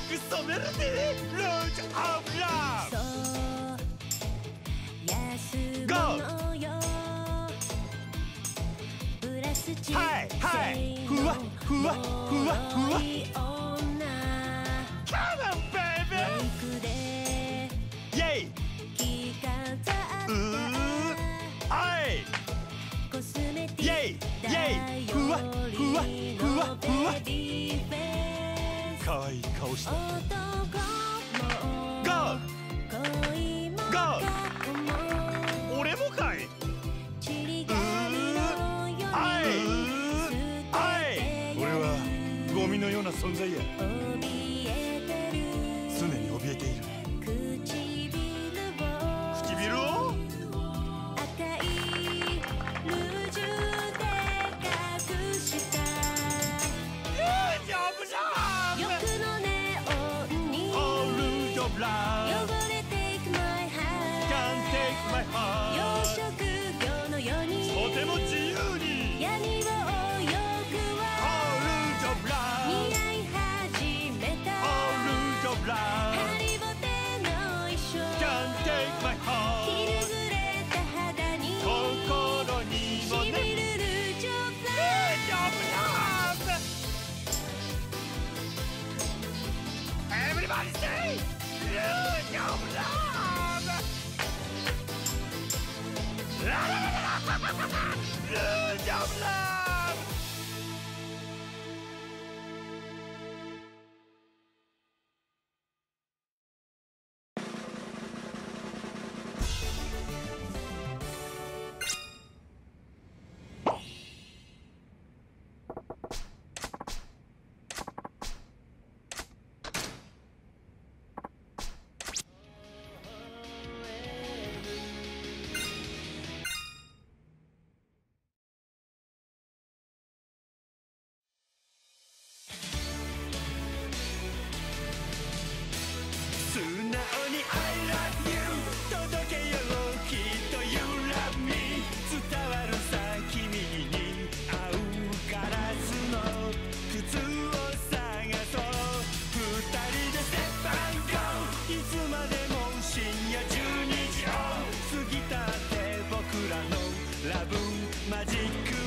く染めるぜルージュオブラブゴーはいはいふわふわふわふわ Come on baby イェイはいイェイイェイふわふわふわふわかわいい顔したゴーゴー俺もかい俺はゴミのような存在や常に怯えている唇をとても自由に闇を泳ぐはルージョブラ似合い始めたルージョブラハリボテの衣装 Can't take my heart ひるぐれた肌に心にもねしみるルージョブラEverybody say ルージョブラルージョブラ素直に I love you 届けようきっと You love me 伝わるさ君に合うガラスの靴を探そう二人で Step and Go いつまでも深夜12時を過ぎたって僕らのラブマジック